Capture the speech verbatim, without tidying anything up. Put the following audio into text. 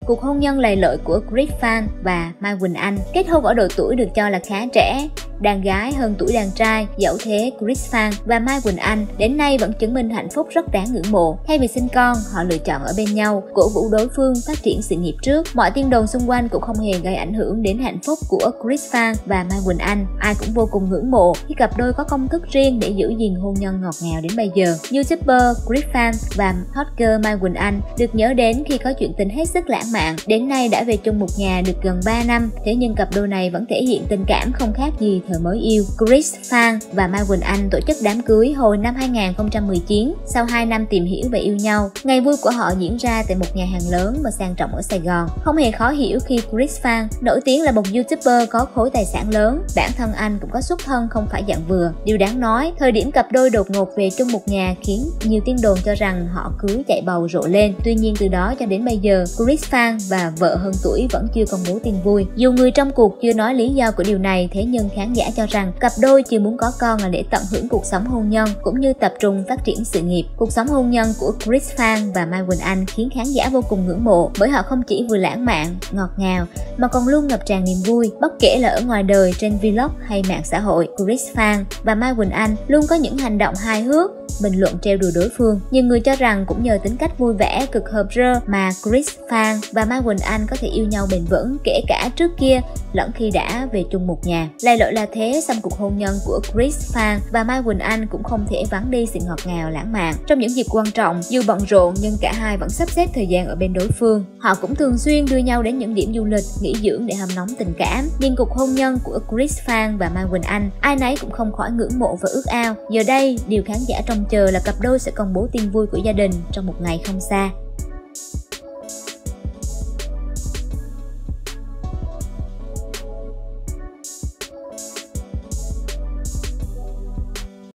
Cuộc hôn nhân lầy lội của Chris Phan và Mai Quỳnh Anh. Kết hôn ở độ tuổi được cho là khá trẻ, đàn gái hơn tuổi đàn trai, dẫu thế Chris Phan và Mai Quỳnh Anh đến nay vẫn chứng minh hạnh phúc rất đáng ngưỡng mộ. Thay vì sinh con, họ lựa chọn ở bên nhau, cổ vũ đối phương phát triển sự nghiệp trước. Mọi tin đồn xung quanh cũng không hề gây ảnh hưởng đến hạnh phúc của Chris Phan và Mai Quỳnh Anh. Ai cũng vô cùng ngưỡng mộ khi cặp đôi có công thức riêng để giữ gìn hôn nhân ngọt ngào đến bây giờ. YouTuber Chris Phan và hot girl Mai Quỳnh Anh được nhớ đến khi có chuyện tình hết sức lãng mạn. Đến nay đã về chung một nhà được gần ba năm, thế nhưng cặp đôi này vẫn thể hiện tình cảm không khác gì thời mới yêu. Chris Phan và Mai Quỳnh Anh tổ chức đám cưới hồi năm hai nghìn không trăm mười chín sau hai năm tìm hiểu và yêu nhau. Ngày vui của họ diễn ra tại một nhà hàng lớn và sang trọng ở Sài Gòn. Không hề khó hiểu khi Chris Phan nổi tiếng là một YouTuber có khối tài sản lớn, bản thân anh cũng có xuất thân không phải dạng vừa. Điều đáng nói, thời điểm cặp đôi đột ngột về chung một nhà khiến nhiều tin đồn cho rằng họ cưới chạy bầu rộ lên. Tuy nhiên từ đó cho đến bây giờ, Chris Phan và vợ hơn tuổi vẫn chưa công bố tin vui. Dù người trong cuộc chưa nói lý do của điều này, thế nhưng khán giả cho rằng cặp đôi chưa muốn có con là để tận hưởng cuộc sống hôn nhân cũng như tập trung phát triển sự nghiệp. Cuộc sống hôn nhân của Chris Phan và Mai Quỳnh Anh khiến khán giả vô cùng ngưỡng mộ bởi họ không chỉ vừa lãng mạn, ngọt ngào mà còn luôn ngập tràn niềm vui. Bất kể là ở ngoài đời, trên vlog hay mạng xã hội, Chris Phan và Mai Quỳnh Anh luôn có những hành động hài hước, bình luận trêu đùa đối phương. Nhiều người cho rằng cũng nhờ tính cách vui vẻ, cực hợp rơ mà Chris Phan và Mai Quỳnh Anh có thể yêu nhau bền vững kể cả trước kia lẫn khi đã về chung một nhà. Lầy lội là thế, song cuộc hôn nhân của Chris Phan và Mai Quỳnh Anh cũng không thể vắng đi sự ngọt ngào lãng mạn. Trong những dịp quan trọng, dù bận rộn nhưng cả hai vẫn sắp xếp thời gian ở bên đối phương. Họ cũng thường xuyên đưa nhau đến những điểm du lịch, nghỉ dưỡng để hâm nóng tình cảm. Nhưng cuộc hôn nhân của Chris Phan và Mai Quỳnh Anh, ai nấy cũng không khỏi ngưỡng mộ và ước ao. Giờ đây, điều khán giả trông chờ là cặp đôi sẽ công bố tin vui của gia đình trong một ngày không xa.